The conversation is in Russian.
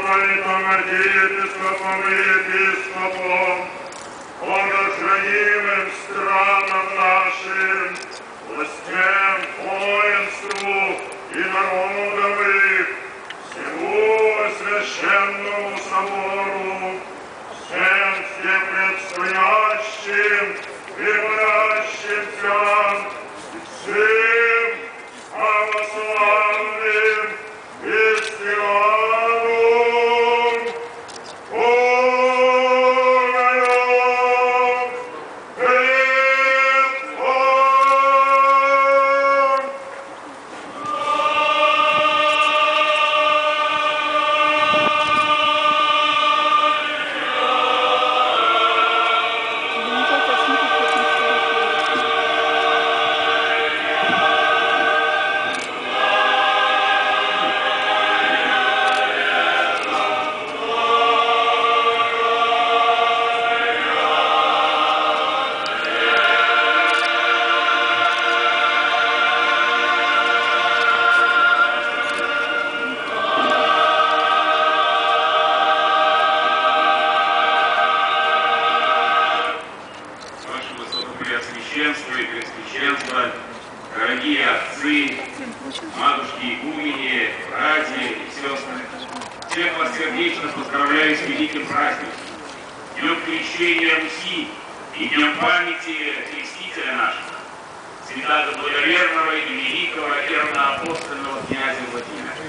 митрополитом, архиепископом и епископом, богохранимым странам нашим, властям, воинству и народам их, всему священному собору, всем всепредстоящим и молящимся, всем православным христианам, Преосвященство и Пресвященство, дорогие отцы, матушки игумени, братья и сестры, всех вас сердечно поздравляю с великим праздником, Днем Крещения Руси и Днем памяти Крестителя нашего, святаго благоверного и великого равноапостольного князя Владимира.